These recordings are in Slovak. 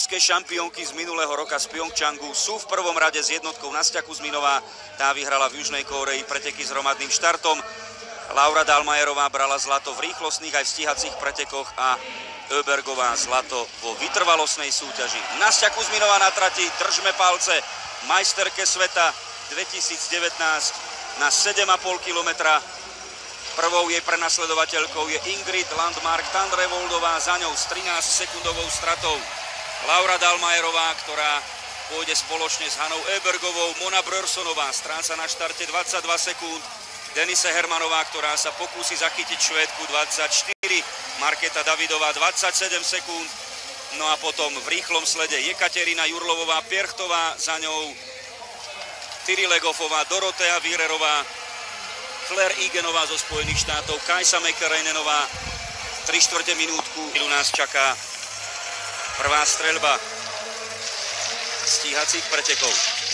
olympijské šampiónky z minulého roka z Pjongčangu sú v prvom rade s jednotkou Nastia Kuzminová. Tá vyhrala v Južnej Kórei preteky s hromadným štartom. Laura Dahlmayerová brala zlato v rýchlostných aj v stíhacích pretekoch a Öbergová zlato vo vytrvalostnej súťaži. Nastia Kuzminová na trati, držme palce, majsterke sveta 2019 na 7,5 kilometra. Prvou jej prenasledovateľkou je Ingrid Landmark Tandrevoldová, za ňou s 13-sekundovou stratou Laura Dahlmayerová, ktorá pôjde spoločne s Hanou Öbergovou. Mona Brörsonová stráca na štarte 22 sekúnd. Denise Hermanová, ktorá sa pokúsi zachytiť Švédku, 24. Markéta Davidová 27 sekúnd. No a potom v rýchlom slede Jekaterina Jurlovová-Pierchtová, za ňou Tyrilegofová, Dorotea Vírerová, Claire Eganová zo Spojených štátov, Kajsa Mäkäränenová, 3/4 minútku. Tu nás čaká prvá streľba stíhacích pretekov.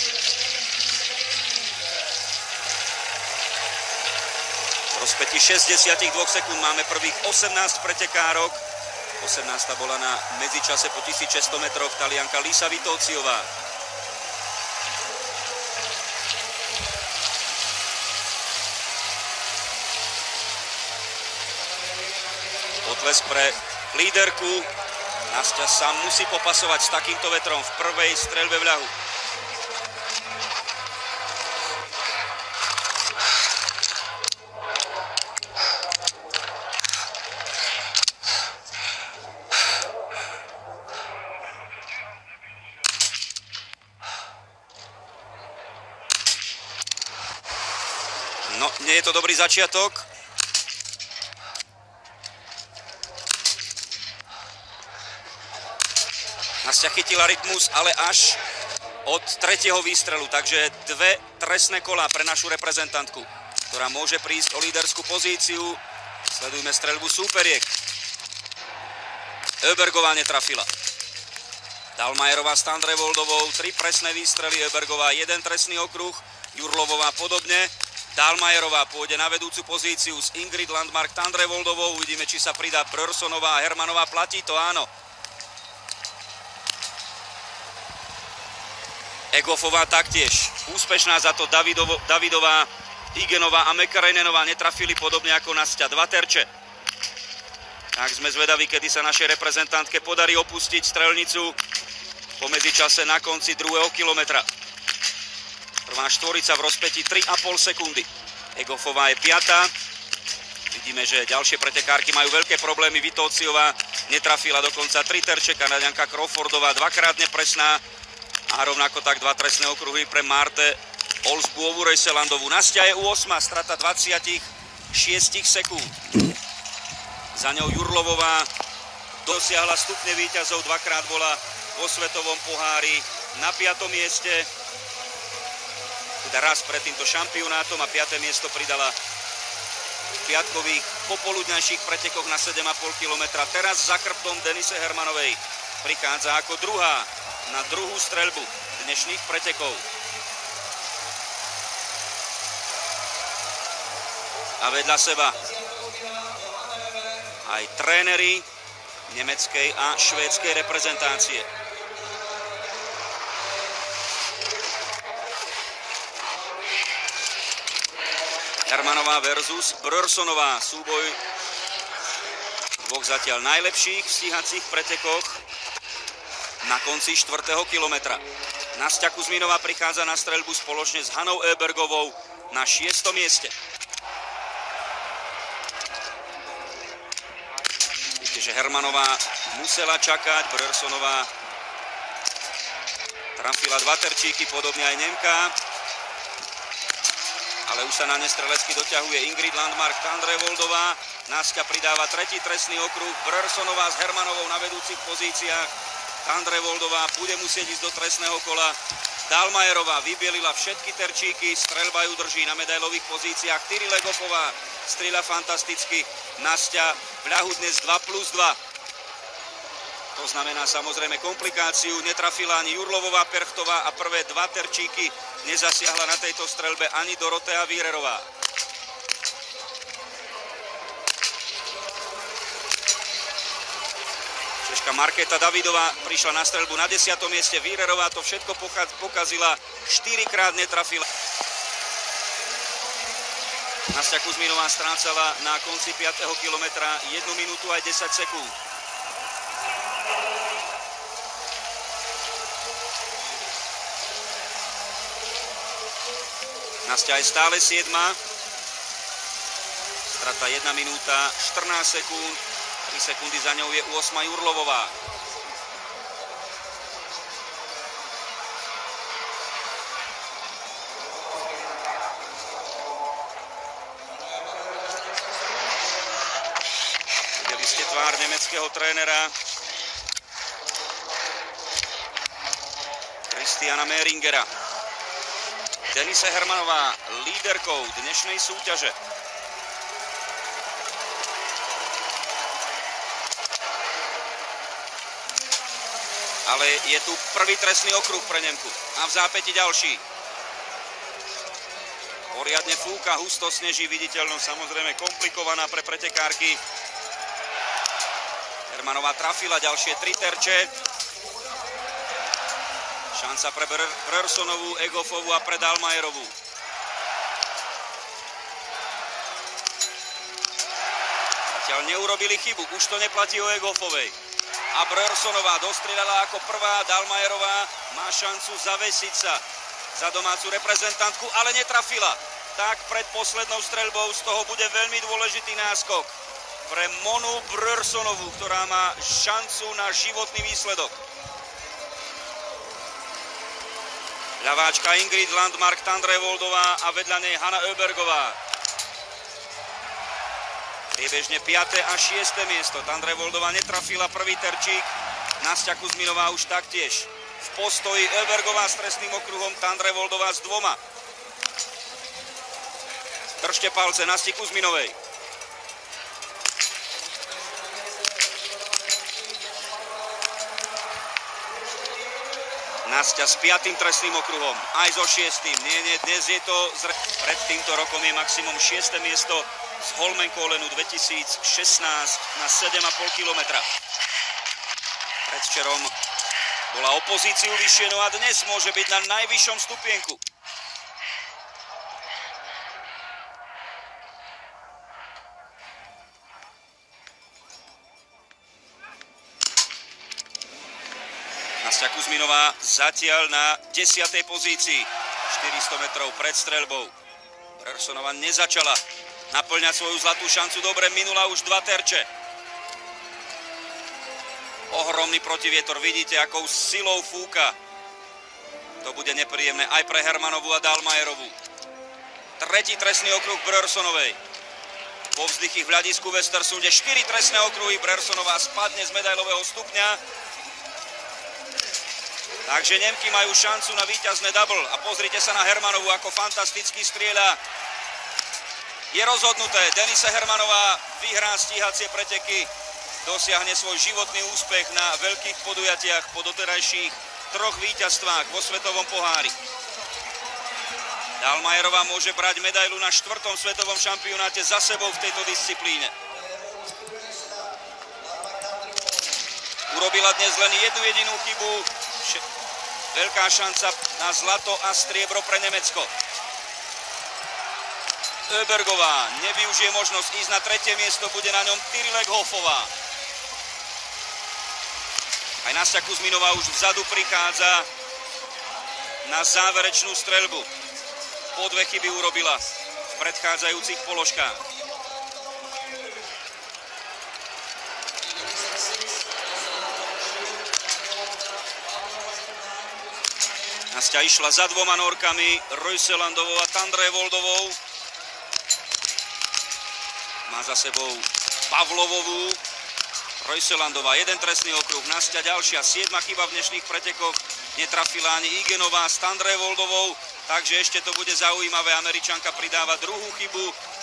V rozpätí 62 sekúnd máme prvých 18 pretekárok. 18. bola na medzičase po 1600 metroch Talianka Lisa Vitociová. Potles pre líderku. Nastia sa musí popasovať s takýmto vetrom v prvej streľbe v ľahu. No, nie je to dobrý začiatok. Nastia chytila rytmus, ale až od 3. výstrelu, takže 2 trestné kolá pre našu reprezentantku, ktorá môže prísť o líderskú pozíciu. Sledujme streľbu súperiek. Öbergová netrafila. Dahlmayerová s Tandrevoldovou, 3 presné výstrely, Öbergová 1 trestný okruh, Jurlovová podobne. Dahlmayerová pôjde na vedúcu pozíciu s Ingrid Landmark Tandrevoldovou. Uvidíme, či sa pridá Brörsonová a Hermanová. Platí to, áno. Egofová taktiež úspešná, za to Davidová, Eganová a Mäkäränenová netrafili podobne ako Nastia, 2 terče. Tak sme zvedaví, kedy sa našej reprezentantke podarí opustiť strelnicu po medzičase na konci 2. kilometra. Prvá štvorica v rozpätí 3,5 sekundy. Egofová je 5. Vidíme, že ďalšie pretekárky majú veľké problémy. Vitociová netrafila dokonca 3 terče, Kanaďanka Crawfordová 2-krát nepresná. A rovnako tak 2 trestné okruhy pre Marte Olsbuovú Reuselandovú. Nastia je u 8, strata 26 sekúnd. Za ňou Jurlovová dosiahla stupne víťazov, 2-krát bola vo svetovom pohári na 5. mieste. Teda raz pred týmto šampionátom a 5. miesto pridala v piatkových popoludňajších pretekoch na 7,5 kilometra. Teraz za chrbtom Denise Hermanovej prichádza ako druhá na druhú streľbu dnešných pretekov. A vedľa seba aj tréneri nemeckej a švédskej reprezentácie. Hermanová versus Brörsonová. Súboj dvoch zatiaľ najlepších v stíhacích pretekoch na konci 4. kilometra. Nastia Kuzminová prichádza na streľbu spoločne s Hanou Öbergovou na 6. mieste. Vidíte, že Hermanová musela čakať, Brörsonová trafila 2 terčíky, podobne aj Nemka. Ale už sa na nestrelecky doťahuje Ingrid Landmark Tandrevoldová. Nastia pridáva 3. trestný okruh, Brörsonová s Hermanovou na vedúcich pozíciách. Tandrevoldová bude musieť ísť do trestného kola. Dahlmayerová vybielila všetky terčíky, streľba ju drží na medailových pozíciách. Tyrilegofová strieľa fantasticky. Nastia v ľahu dnes 2+2. To znamená samozrejme komplikáciu. Netrafila ani Jurlovová-Pierchtová a prvé 2 terčíky nezasiahla na tejto streľbe ani Dorotea Vírerová. Bežka Markéta Davidová prišla na streľbu na 10. mieste. Vírerová to všetko pokazila, 4-krát netrafila. Nastia Kuzminová strácala na konci 5. kilometra 1 minútu aj 10 sekúnd. Nastia je stále 7. Strata 1 minúta 14 sekúnd. 3 sekundy za ňou je 8. Jurlovová. Videli ste tvár nemeckého trénera Christiana Mehringera. Denise Hermanová líderkou dnešnej súťaže. Ale je tu prvý trestný okruh pre Nemku a v zápäti ďalší. Poriadne fúka, husto sneží, viditeľnosť samozrejme komplikovaná pre pretekárky. Hermanová trafila ďalšie 3 terče. Šanca pre Brörsonovú, Egofovú a pre Dahlmeierovú. Zatiaľ neurobili chybu, už to neplatí o Egofovej. A Brörsonová dostrieľala ako prvá, Dahlmeierová má šancu zavesiť sa za domácu reprezentantku, ale netrafila. Tak pred poslednou streľbou z toho bude veľmi dôležitý náskok pre Monu Brörsonovú, ktorá má šancu na životný výsledok. Ľaváčka Ingrid Landmark, Tandrevoldová a vedľa nej Hanna Öbergová. Priebežne 5. a 6. miesto. Tandrevoldová netrafila prvý terčík. Nastia Kuzminová už taktiež. V postoji Öbergová s trestným okruhom, Tandrevoldová s 2. Držte palce Nasti Kuzminovej. Nastia s 5. trestným okruhom, aj so 6. Nie, dnes je to pred týmto rokom je maximum 6. miesto z Holmenkollenu 2016 na 7,5 kilometra. Predvčerom bola opozíciu vyššie, no a dnes môže byť na najvyššom stupienku. Nastia Kuzminová zatiaľ na 10. pozícii, 400 metrov pred streľbou. Brörsonová nezačala naplňať svoju zlatú šancu. Dobre, minula už 2 terče. Ohromný protivietor, vidíte, akou silou fúka. To bude nepríjemné aj pre Hermanovú a Dahlmeierovú. 3. trestný okruh Brörsonovej. Povzdychy v hľadisku v Östersunde, 4 trestné okruhy. Brörsonová spadne z medailového stupňa. Takže Nemky majú šancu na víťazné double. A pozrite sa na Hermanovú, ako fantasticky strieľa. Je rozhodnuté. Denise Hermanová vyhrá stíhacie preteky. Dosiahne svoj životný úspech na veľkých podujatiach po doterajších 3 víťazstvách vo svetovom pohári. Dahlmeierová môže brať medailu na 4. svetovom šampionáte za sebou v tejto disciplíne. Urobila dnes len jednu jedinú chybu. Veľká šanca na zlato a striebro pre Nemecko. Öbergová nevyužije možnosť ísť na 3. miesto, bude na ňom Tyrlek Hofová. Aj Nastia Kuzminová už vzadu prichádza na záverečnú streľbu. Po 2 chyby urobila v predchádzajúcich položkách. Nastia išla za 2 norkami, Röiselandovou a Tandrevoldovou. Má za sebou Pavlovovú. Röiselandová, 1 trestný okruh. Nastia ďalšia, 7. chyba v dnešných pretekoch. Netrafila ani Igenová s Tandrevoldovou, takže ešte to bude zaujímavé. Američanka pridáva 2. chybu.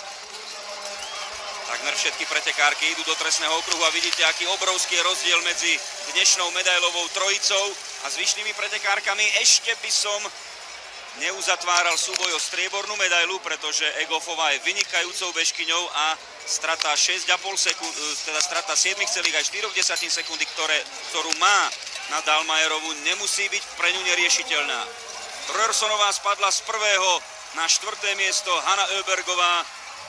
Takmer všetky pretekárky idú do trestného okruhu a vidíte, aký obrovský je rozdiel medzi dnešnou medailovou trojicou a zvyšnými pretekárkami. Ešte by som neuzatváral súboj o striebornú medailu, pretože Egofová je vynikajúcou bežkyňou a strata 6,5 sekúnd, teda strata 7,4 sekundy, ktorú má na Dalmayerovú, nemusí byť pre ňu neriešiteľná. Brörsonová spadla z 1. na 4. miesto, Hanna Öbergová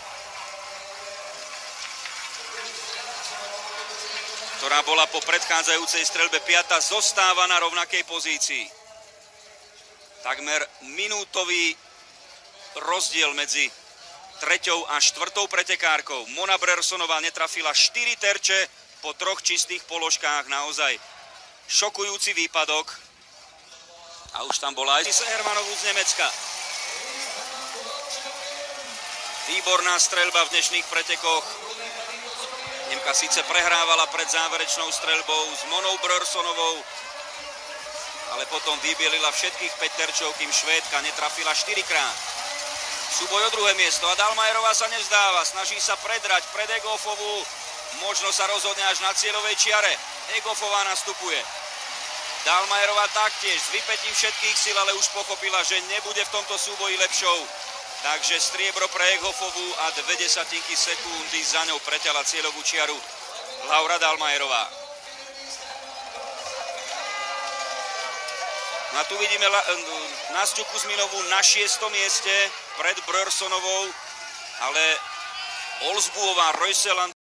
ktorá bola po predchádzajúcej streľbe 5., zostáva na rovnakej pozícii. Takmer minútový rozdiel medzi 3. a 4. pretekárkou. Mona Brörsonová netrafila 4 terče po 3 čistých položkách. Naozaj šokujúci výpadok. A už tam bola aj Hermanovú z Nemecka. Výborná streľba v dnešných pretekoch. Nemka síce prehrávala pred záverečnou streľbou s Monou Brörsonovou, ale potom vybielila všetkých 5 terčov, kým Švédka netrafila 4-krát. Súboj o 2. miesto a Dalmayerová sa nevzdáva, snaží sa predrať pred Egofovú, možno sa rozhodne až na cieľovej čiare. Egofová nastupuje. Dalmayerová taktiež s vypätím všetkých síl, ale už pochopila, že nebude v tomto súboji lepšou. Takže striebro pre Egofovú a 0,2 sekundy za ňou preťala cieľovú čiaru Laura Dalmayerová. No a tu vidíme Nasťu Kuzminovú na 6. mieste pred Brörsonovou, ale Olsbuová, Reuseland